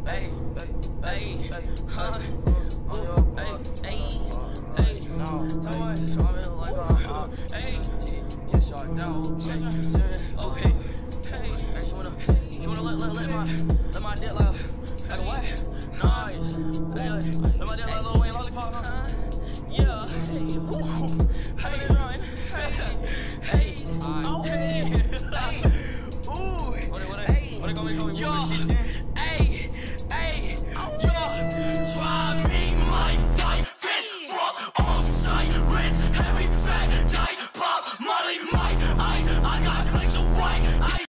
Let my dick like a what? Nice. Let my dick like a little Wayne lollipop, huh? Yeah.